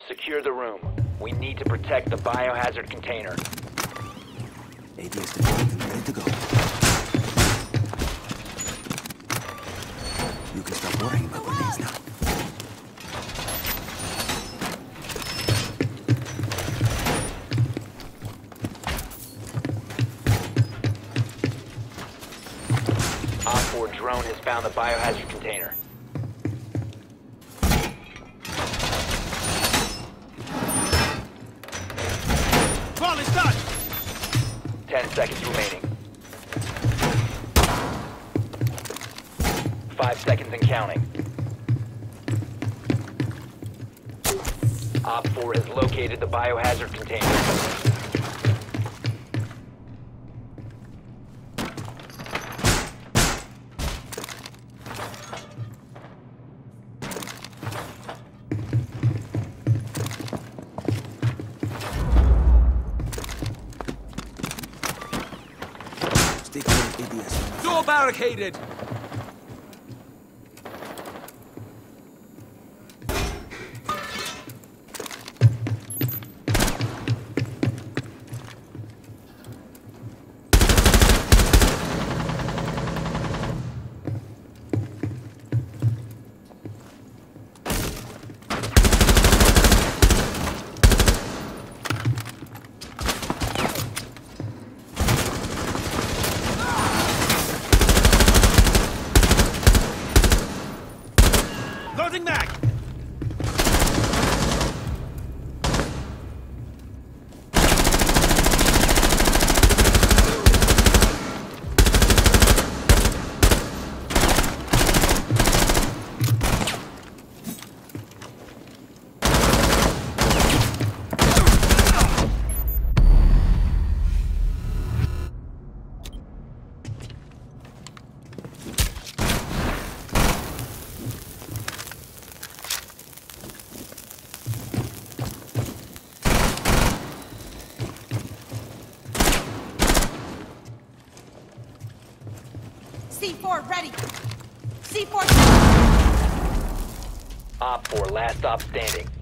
Secure the room. We need to protect the biohazard container. ADS deployed and ready to go. You can stop worrying about grenades now. Op 4 drone has found the biohazard container. Call is done! 10 seconds remaining. 5 seconds and counting. Op 4 has located the biohazard container. Stay clear, ADS. Door barricaded! Loading mag! C4 ready! C4 Op 4 last stop standing.